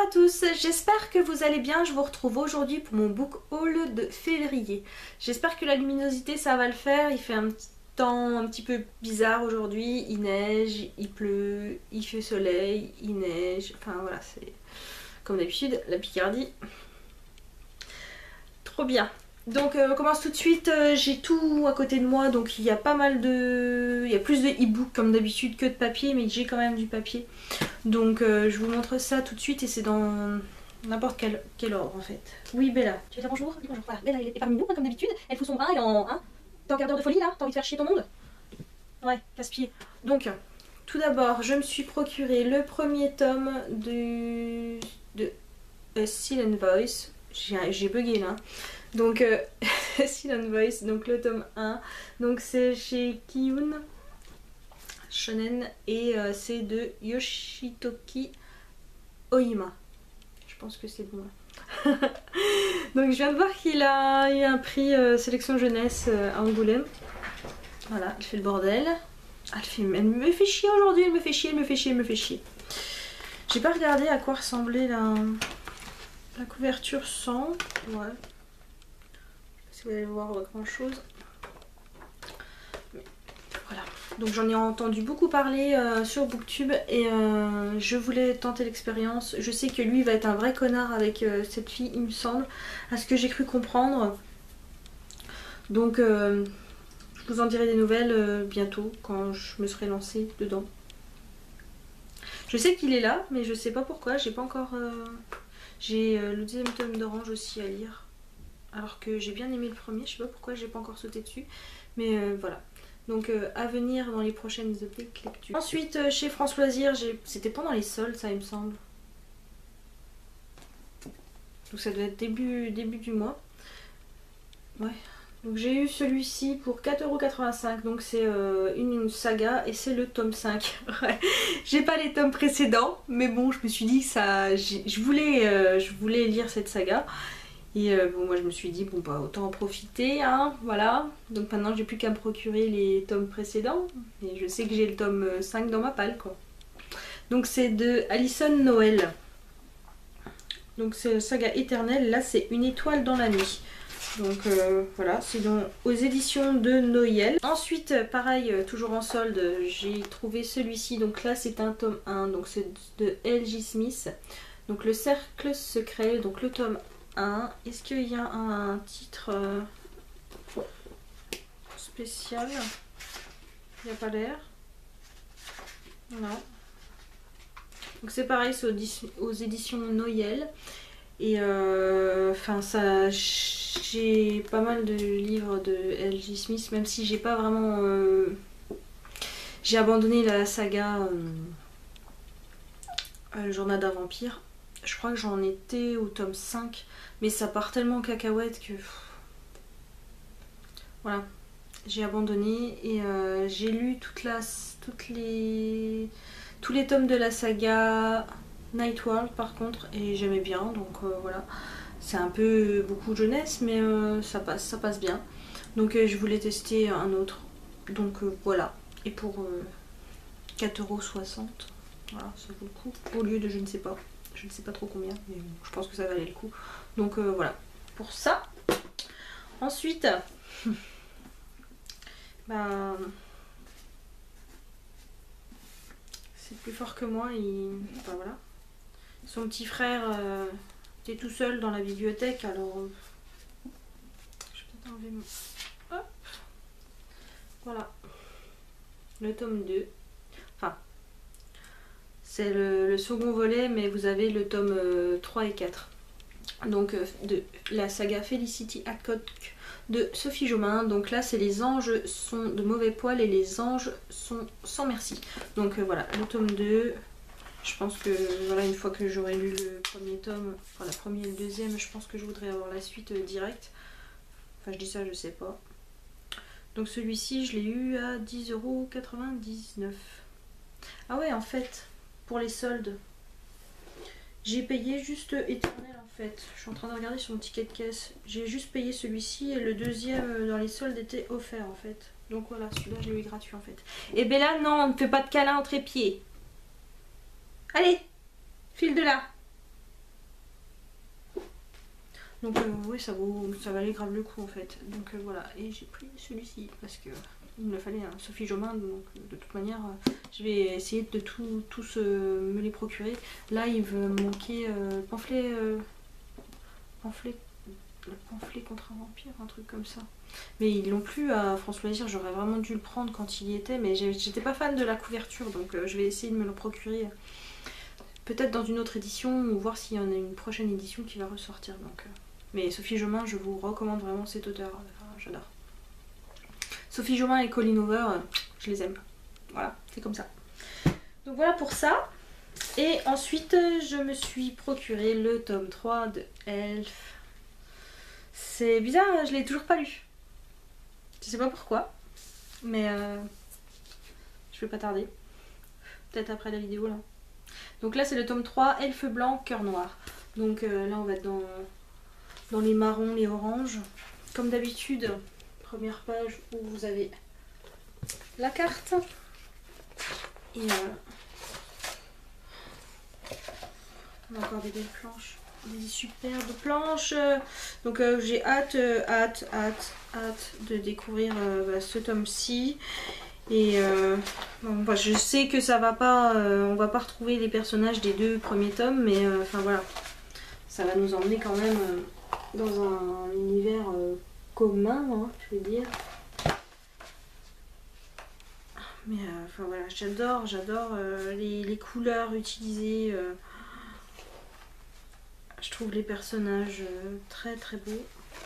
à tous, j'espère que vous allez bien. Je vous retrouve aujourd'hui pour mon book haul de février. J'espère que la luminosité ça va le faire. Il fait un petit temps un petit peu bizarre aujourd'hui. Il neige, il pleut, il fait soleil, il neige. Enfin voilà, c'est comme d'habitude la Picardie. Trop bien. Donc on commence tout de suite, j'ai tout à côté de moi, donc il y a pas mal de... Il y a plus de e-book comme d'habitude que de papier, mais j'ai quand même du papier. Donc je vous montre ça tout de suite et c'est dans n'importe quel ordre en fait. Oui Bella. Tu veux dire bonjour? Dis bonjour. Voilà, Bella elle est parmi nous hein, comme d'habitude, elle fout son bras, elle est en... Hein, t'es en quart d'heure de folie là? T'as envie de faire chier ton monde? Ouais, casse-pied. Donc, tout d'abord, je me suis procuré le premier tome de A Silent Voice. J'ai bugué là. Donc, Silent Voice, donc le tome 1. Donc c'est chez Kiyun Shonen et c'est de Yoshitoki Oima. Je pense que c'est bon. Donc je viens de voir qu'il a eu un prix sélection jeunesse à Angoulême. Voilà, elle fait le bordel. Elle me fait chier aujourd'hui, elle me fait chier. J'ai pas regardé à quoi ressemblait la couverture sans. Ouais. Si vous allez voir grand chose. Mais voilà. Donc j'en ai entendu beaucoup parler sur Booktube et je voulais tenter l'expérience. Je sais que lui va être un vrai connard avec cette fille, il me semble, à ce que j'ai cru comprendre. Donc je vous en dirai des nouvelles bientôt quand je me serai lancée dedans. Je sais qu'il est là, mais je sais pas pourquoi. J'ai pas encore. J'ai le deuxième tome d'Orange aussi à lire. Alors que j'ai bien aimé le premier, je sais pas pourquoi j'ai pas encore sauté dessus. Mais voilà. Donc à venir dans les prochaines updates lecture. Ensuite chez France Loisirs, c'était pendant les soldes ça il me semble. Donc ça doit être début du mois. Ouais. Donc j'ai eu celui-ci pour 4,85 €. Donc c'est une saga et c'est le tome 5. Ouais. J'ai pas les tomes précédents, mais bon je me suis dit que ça. Je voulais lire cette saga. Et bon moi je me suis dit bon bah autant en profiter hein, voilà. Donc maintenant j'ai plus qu'à me procurer les tomes précédents. Et je sais que j'ai le tome 5 dans ma palle quoi. Donc c'est de Alison Noël. Donc c'est saga éternelle, là c'est Une étoile dans la nuit. Donc voilà, c'est aux éditions de Noël. Ensuite pareil, toujours en solde, j'ai trouvé celui-ci. Donc là c'est un tome 1, donc c'est de L.J. Smith. Donc le cercle secret, donc le tome 1. Est-ce qu'il y a un titre spécial? Il n'y a pas l'air. Non. Donc c'est pareil, c'est aux éditions Noël. Et enfin ça, j'ai pas mal de livres de L.J. Smith, même si j'ai pas vraiment... j'ai abandonné la saga Le journal d'un vampire. Je crois que j'en étais au tome 5, mais ça part tellement en cacahuète que... Voilà, j'ai abandonné et j'ai lu tous les tomes de la saga Night World par contre, et j'aimais bien, donc voilà. C'est un peu beaucoup jeunesse, mais ça passe bien. Donc je voulais tester un autre, donc voilà. Et pour 4,60 €, voilà, ça vaut le coup, au lieu de je ne sais pas trop combien, mais bon, je pense que ça valait le coup. Donc voilà, pour ça. Ensuite, bah, c'est plus fort que moi, enfin voilà. Son petit frère était tout seul dans la bibliothèque, alors je vais peut-être enlever mon... Hop. Voilà, le tome 2. Enfin, c'est le second volet, mais vous avez le tome 3 et 4. Donc de la saga Felicity Adcock de Sophie Jomain. Donc là c'est les anges sont de mauvais poil et les anges sont sans merci. Donc voilà, le tome 2. Je pense que voilà, une fois que j'aurai lu le premier tome, enfin la première et le deuxième, je pense que je voudrais avoir la suite directe. Enfin je dis ça, je sais pas. Donc celui-ci je l'ai eu à 10,99 €. Ah ouais, en fait, pour les soldes, j'ai payé juste éternel en fait. Je suis en train de regarder sur mon ticket de caisse. J'ai juste payé celui-ci et le deuxième dans les soldes était offert en fait. Donc voilà, celui-là je l'ai eu gratuit en fait. Et Bella, non, on ne fait pas de câlin entre les pieds. Allez, file de là. Donc oui, ça valait grave le coup en fait. Donc voilà, et j'ai pris celui-ci parce que il me fallait un Sophie Jomain, donc de toute manière je vais essayer de tous me les procurer. Là il me manquer le pamphlet contre un vampire, un truc comme ça. Mais ils l'ont plus à France Loisirs, j'aurais vraiment dû le prendre quand il y était, mais j'étais pas fan de la couverture, donc je vais essayer de me le procurer peut-être dans une autre édition ou voir s'il y en a une prochaine édition qui va ressortir. Donc, mais Sophie Jomain, je vous recommande vraiment cet auteur, enfin, j'adore. Sophie Jomain et Colleen Hoover, je les aime. Voilà, c'est comme ça. Donc voilà pour ça. Et ensuite, je me suis procuré le tome 3 de Elf. C'est bizarre, je l'ai toujours pas lu. Je sais pas pourquoi, mais je vais pas tarder. Peut-être après la vidéo là. Donc là c'est le tome 3, Elfe blanc, cœur noir. Donc là on va être dans les marrons, les oranges. Comme d'habitude, première page où vous avez la carte. Et on a encore des belles planches. Des superbes planches. Donc j'ai hâte de découvrir ce tome-ci. Et bon, bah, je sais que ça va pas, on va pas retrouver les personnages des 2 premiers tomes, mais enfin voilà, ça va nous emmener quand même dans un univers commun, hein, je vais dire. Mais enfin voilà, j'adore les couleurs utilisées. Je trouve les personnages très beaux.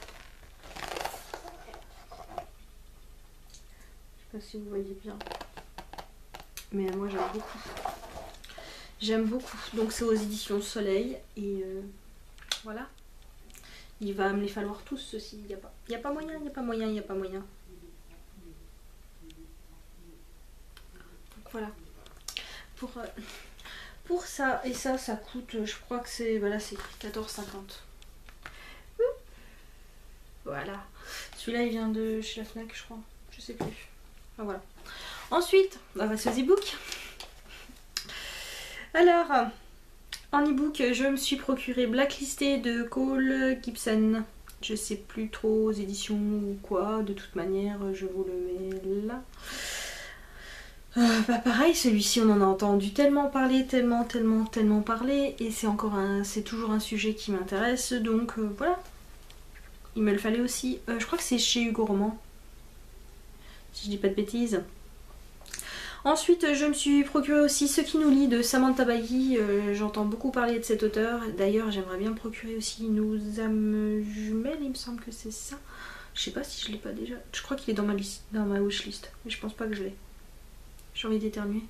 Je sais pas si vous voyez bien, mais moi j'aime beaucoup. J'aime beaucoup. Donc c'est aux éditions Soleil et voilà. Il va me les falloir tous ceux-ci. Il y a pas moyen. Donc voilà. Pour ça et ça coûte, je crois que c'est voilà, c'est 14,50. Voilà. Celui-là il vient de chez la Fnac, je crois. Je sais plus. Enfin, voilà. Ensuite, on va passer aux e-books. Alors, en e-book, je me suis procuré Blacklisté de Cole Gibson. Je sais plus trop aux éditions ou quoi. De toute manière, je vous le mets là. Bah pareil, celui-ci on en a entendu tellement parler, tellement parler, et c'est toujours un sujet qui m'intéresse, donc voilà. Il me le fallait aussi. Je crois que c'est chez Hugo Roman, si je dis pas de bêtises. Ensuite, je me suis procuré aussi Ce qui nous lie de Samantha Bailly. J'entends beaucoup parler de cet auteur. D'ailleurs, j'aimerais bien me procurer aussi Nous âmes jumelles, il me semble que c'est ça. Je sais pas si je l'ai pas déjà. Je crois qu'il est dans ma liste, dans ma wishlist, mais je pense pas que je l'ai. J'ai envie d'éternuer.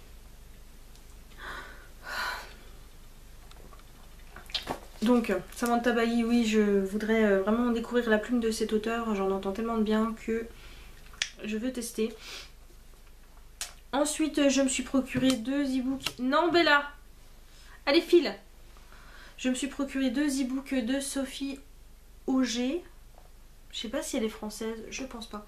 Donc, Samantha Bailly, oui, je voudrais vraiment découvrir la plume de cet auteur. J'en entends tellement de bien que je veux tester. Ensuite, je me suis procuré 2 e-books. Non, Bella! Allez, file! Je me suis procuré 2 e-books de Sophie Auger. Je sais pas si elle est française, je pense pas.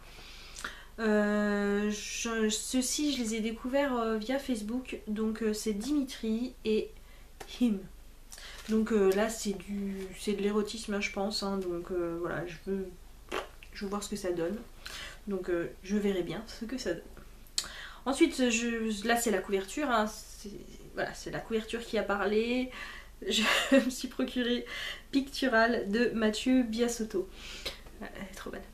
Ceux-ci, je les ai découverts via Facebook. Donc, c'est Dimitri et Him. Donc là, c'est de l'érotisme, hein, je pense. Hein, donc voilà, je veux voir ce que ça donne. Donc je verrai bien ce que ça donne. Ensuite, là c'est la couverture, hein, voilà, c'est la couverture qui a parlé. Je me suis procuré Pictural de Mathieu Biasotto. Elle est trop belle.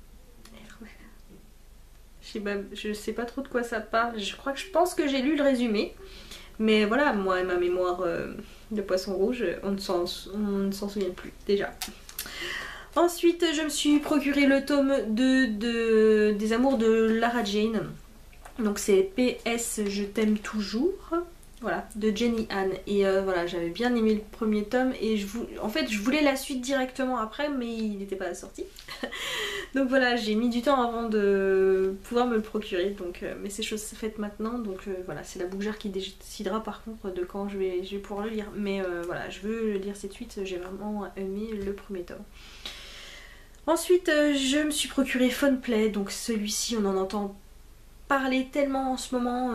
Je sais pas trop de quoi ça parle. Je pense que j'ai lu le résumé. Mais voilà, moi et ma mémoire de poisson rouge, on ne s'en souvient plus déjà. Ensuite, je me suis procuré le tome 2 des amours de Lara Jane. Donc c'est PS Je t'aime toujours, voilà, de Jenny Ann. Et voilà, j'avais bien aimé le premier tome et en fait je voulais la suite directement après, mais il n'était pas sorti. Donc voilà, j'ai mis du temps avant de pouvoir me le procurer, donc, mais c'est chose faite maintenant. Donc voilà, c'est la bougère qui décidera par contre de quand je vais pouvoir le lire. Mais voilà, je veux le lire cette suite, j'ai vraiment aimé le premier tome. Ensuite, je me suis procuré Fun Play, donc celui-ci on en entend parler tellement en ce moment.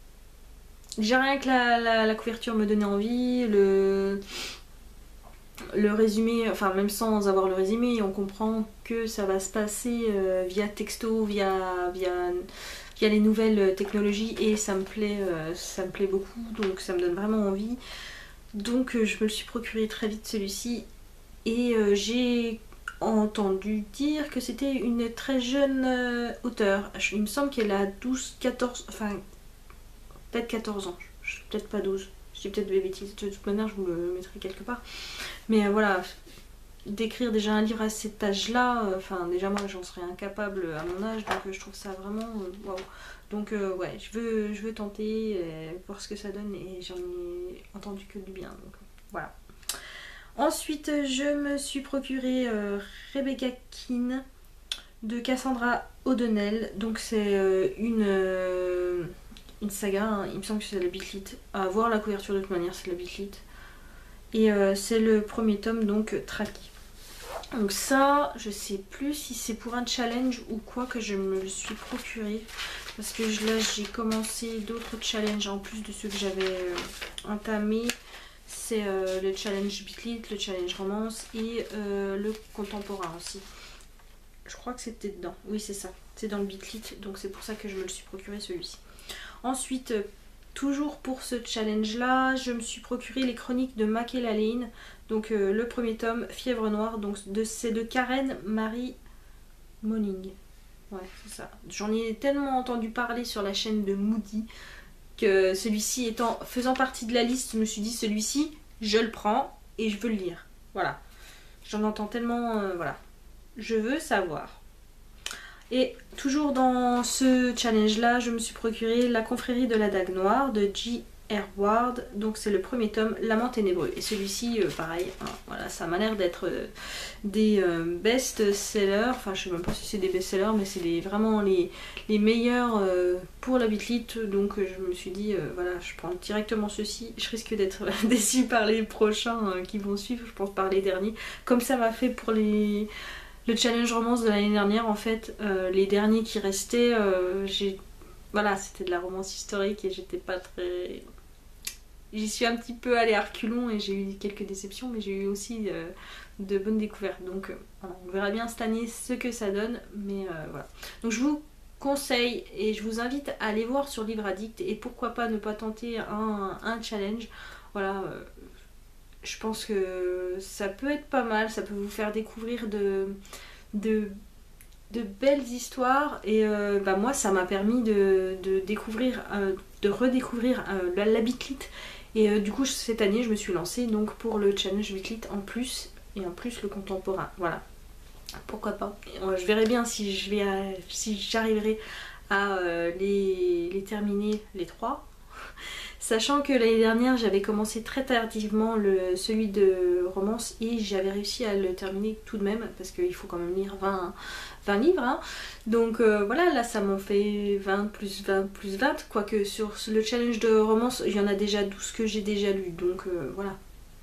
Déjà rien que la couverture me donnait envie, le résumé, enfin même sans avoir le résumé, on comprend que ça va se passer via texto, via les nouvelles technologies, et ça me plaît beaucoup, donc ça me donne vraiment envie. Donc je me le suis procuré très vite celui-ci, et j'ai entendu dire que c'était une très jeune auteure. Il me semble qu'elle a 12, 14, enfin peut-être 14 ans, peut-être pas 12. Je dis peut-être des bêtises, de toute manière je vous le mettrai quelque part. Mais voilà, d'écrire déjà un livre à cet âge-là, enfin déjà moi j'en serais incapable à mon âge, donc je trouve ça vraiment waouh. Donc ouais, je veux tenter, voir ce que ça donne, et j'en ai entendu que du bien, donc voilà. Ensuite je me suis procuré Rebecca Keane de Cassandra O'Donnell, donc c'est une saga, hein. Il me semble que c'est la Bitlit. À voir la couverture de toute manière, c'est la Bitlit. Et c'est le premier tome, donc traqué. Donc ça, je sais plus si c'est pour un challenge ou quoi que je me le suis procuré. Parce que là, j'ai commencé d'autres challenges en plus de ceux que j'avais entamés. C'est le challenge Bitlit, le challenge romance et le contemporain aussi. Je crois que c'était dedans. Oui, c'est ça. C'est dans le Bitlit, donc c'est pour ça que je me le suis procuré celui-ci. Ensuite, toujours pour ce challenge là, je me suis procuré les chroniques de Makela Lane, donc le premier tome, Fièvre Noire, donc c'est de Karen Marie Moning. Ouais, c'est ça. J'en ai tellement entendu parler sur la chaîne de Moody que celui-ci faisant partie de la liste, je me suis dit celui-ci, je le prends et je veux le lire. Voilà. J'en entends tellement, voilà. Je veux savoir. Et toujours dans ce challenge là, je me suis procuré La confrérie de la dague noire de J.R. Ward, donc c'est le premier tome, L'amant ténébreux. Et celui-ci pareil, hein, voilà, ça m'a l'air d'être des best-sellers, enfin je sais même pas si c'est des best-sellers, mais c'est vraiment les meilleurs pour la Bitlit, donc je me suis dit voilà, je prends directement ceci, je risque d'être déçue par les prochains qui vont suivre, je pense par les derniers, comme ça m'a fait pour le challenge romance de l'année dernière. En fait, les derniers qui restaient, voilà, c'était de la romance historique et j'étais pas très... J'y suis un petit peu allée à reculons et j'ai eu quelques déceptions, mais j'ai eu aussi de bonnes découvertes. Donc voilà, on verra bien cette année ce que ça donne, mais voilà. Donc je vous conseille et je vous invite à aller voir sur Livre Addict, et pourquoi pas ne pas tenter un challenge. Voilà, je pense que ça peut être pas mal, ça peut vous faire découvrir de belles histoires, et moi ça m'a permis de découvrir, de redécouvrir la Bitlit, et du coup cette année je me suis lancée donc pour le challenge Bitlit en plus, et en plus le contemporain, voilà, pourquoi pas. Et, je verrai bien si j'arriverai à les terminer les trois. Sachant que l'année dernière j'avais commencé très tardivement celui de romance et j'avais réussi à le terminer tout de même, parce qu'il faut quand même lire 20 livres, hein. Donc voilà, là ça m'en fait 20 plus 20 plus 20, quoique sur le challenge de romance il y en a déjà 12 que j'ai déjà lu, donc voilà.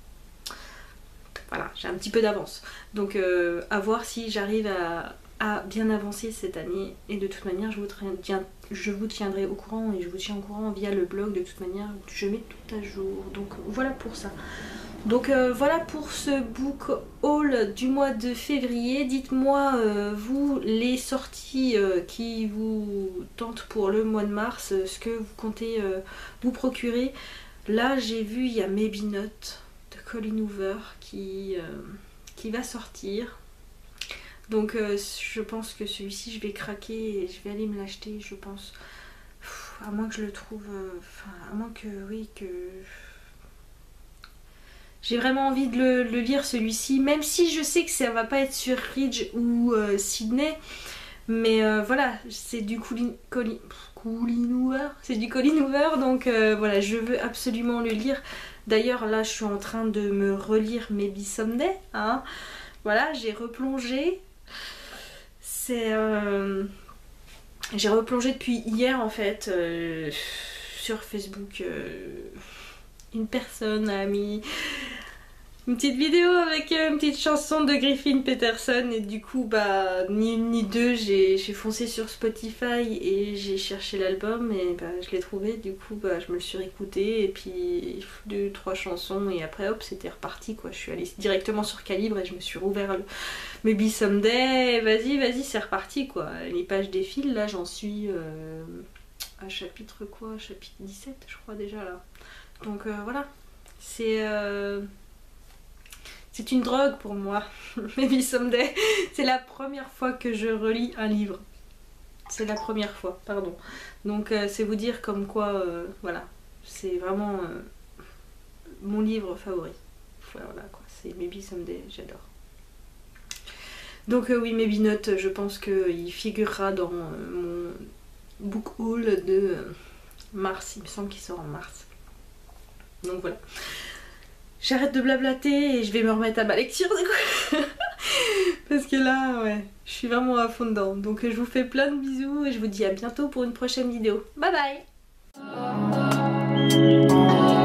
Voilà, j'ai un petit peu d'avance. Donc à voir si j'arrive à bien avancer cette année, et de toute manière je vous tiendrai au courant, et je vous tiens au courant via le blog, de toute manière je mets tout à jour, donc voilà pour ça. Donc voilà pour ce book haul du mois de février. Dites-moi vous les sorties qui vous tentent pour le mois de mars, ce que vous comptez vous procurer. Là j'ai vu, il y a Maybe Not de Colleen Hoover qui va sortir. Donc je pense que celui-ci je vais craquer et je vais aller me l'acheter, je pense. À moins que je le trouve... à moins que... Oui, que... J'ai vraiment envie de le lire celui-ci, même si je sais que ça va pas être sur Ridge ou Sydney. Mais voilà, c'est du Colleen Hoover. C'est du Colleen Hoover, donc voilà, je veux absolument le lire. D'ailleurs là je suis en train de me relire Maybe Someday, hein. Voilà, j'ai replongé. J'ai replongé depuis hier en fait sur Facebook. Une personne a mis une petite vidéo avec une petite chanson de Griffin Peterson et du coup bah ni une ni deux j'ai foncé sur Spotify et j'ai cherché l'album et bah je l'ai trouvé, du coup bah je me le suis réécouté et puis 2-3 chansons et après hop c'était reparti quoi. Je suis allée directement sur Calibre et je me suis rouvert le Maybe Someday, vas-y c'est reparti quoi. Les pages défilent, là j'en suis à chapitre quoi, chapitre 17 je crois déjà là. Donc voilà, c'est une drogue pour moi, Maybe Someday. C'est la première fois que je relis un livre. C'est la première fois, pardon. Donc c'est vous dire comme quoi, voilà, c'est vraiment mon livre favori. Voilà quoi, c'est Maybe Someday, j'adore. Donc oui, Maybe Not, je pense qu'il figurera dans mon book haul de mars, il me semble qu'il sort en mars. Donc voilà. J'arrête de blablater et je vais me remettre à ma lecture du coup. Parce que là, ouais, je suis vraiment à fond dedans. Donc je vous fais plein de bisous et je vous dis à bientôt pour une prochaine vidéo. Bye bye.